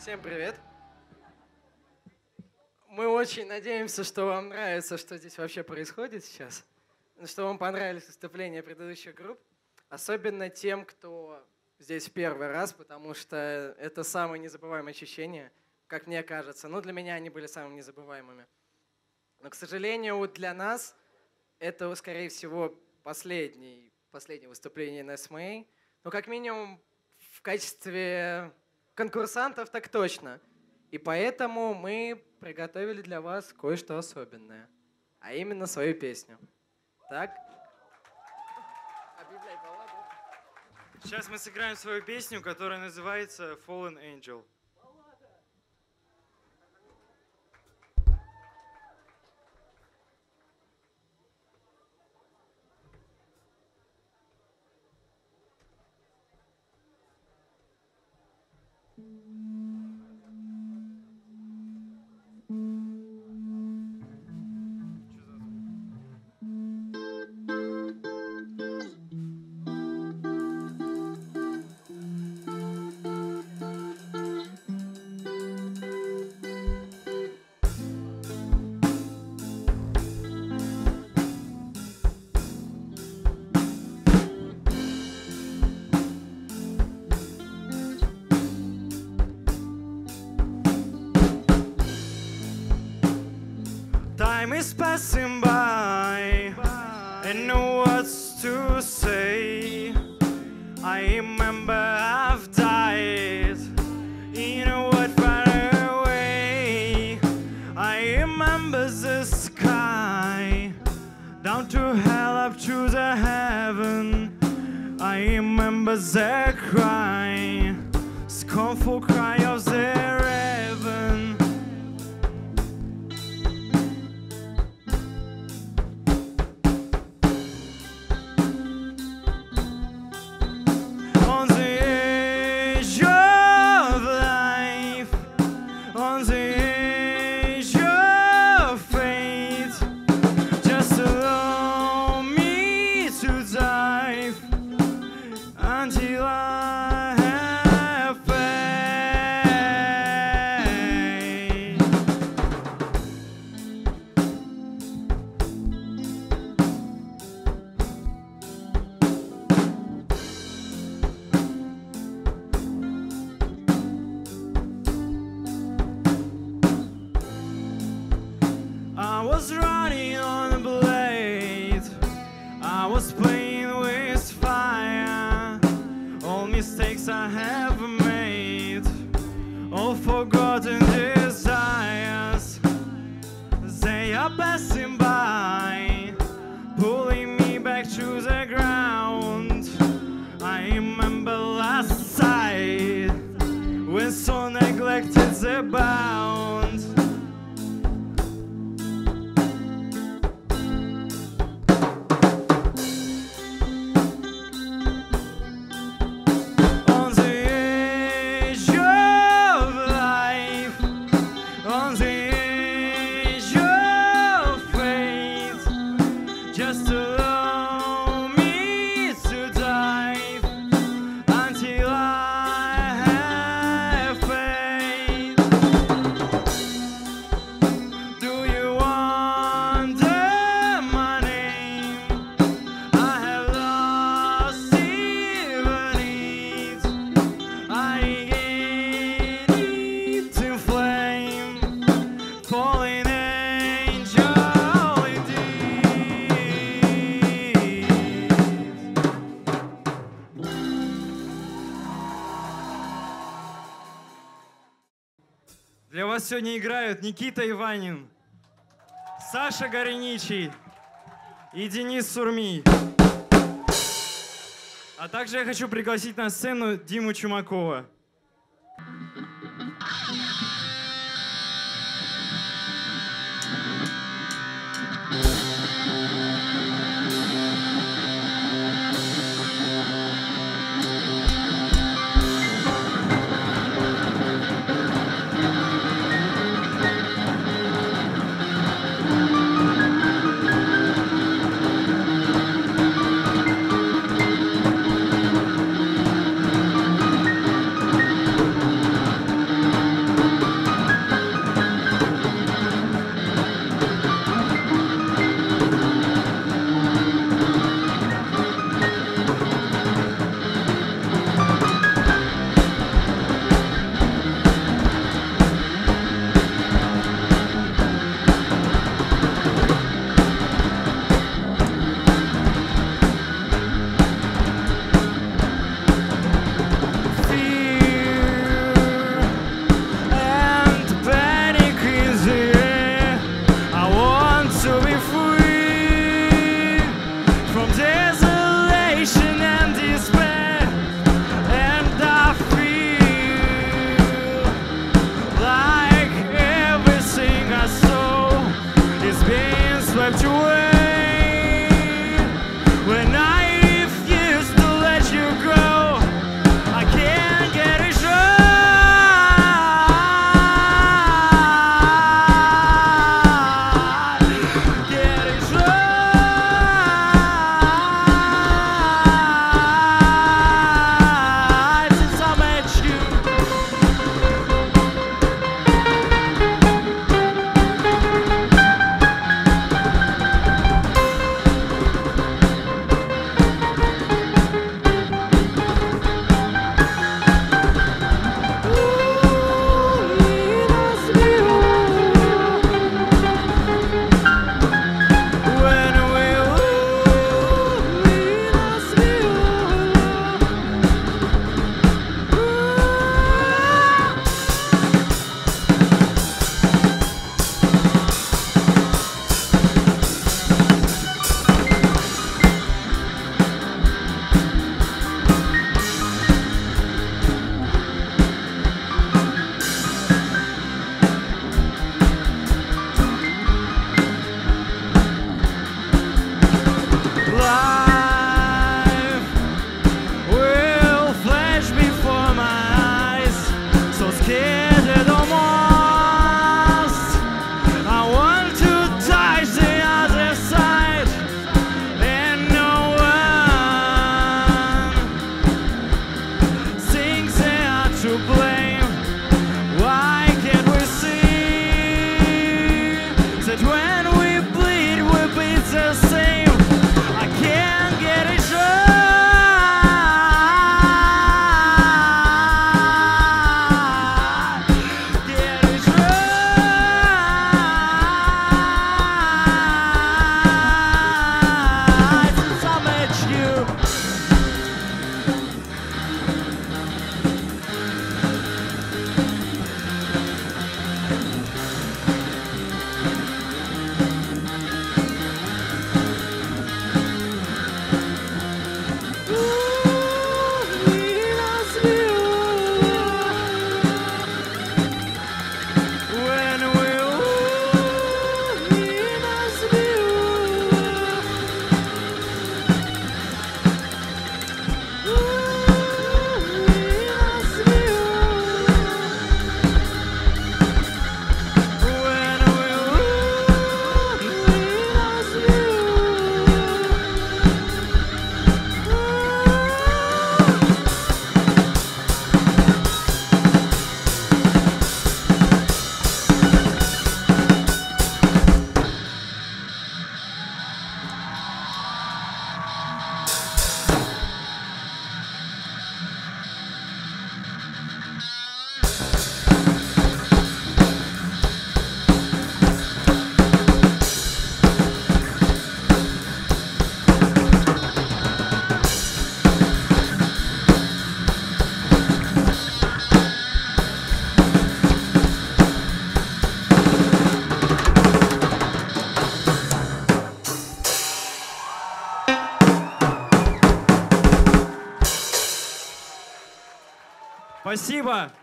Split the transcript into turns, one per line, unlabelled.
Всем привет! Мы очень надеемся, что вам нравится, что здесь вообще происходит сейчас, что вам понравились выступления предыдущих групп, особенно тем, кто здесь в первый раз, потому что это самые незабываемые ощущения, как мне кажется. Ну, для меня они были самыми незабываемыми. Но, к сожалению, для нас это, скорее всего, последнее выступление на SMA. Ну, как минимум, в качестве конкурсантов так точно. И поэтому мы приготовили для вас кое-что особенное, а именно свою песню. Так? Объявляй балладу.
Сейчас мы сыграем свою песню, которая называется Fallen Angel. Time is passing by and no words to say. I remember I've died in a world far away. I remember the sky down to hell, up to the heaven. I remember the cry, scornful cry of the raven. I was running on a blade, I was playing with fire. All mistakes I have made, all forgotten desires. They are passing by, pulling me back to the ground. I remember last sight, when so neglected the bound. Для вас сегодня играют Никита Иванин, Саша Гореничий и Денис Сурми. А также я хочу пригласить на сцену Диму Чумакова. desolation and despair, and I feel like everything I saw is being swept away. When I refuse to let you go, I can't get it right. Get it right since I met you. Life will flash before my eyes, so scared that almost I want to touch the other side, and no one thinks they are to blame. Why can't we see that when we bleed the same? I can't get it right. Get it right since I met you. Спасибо.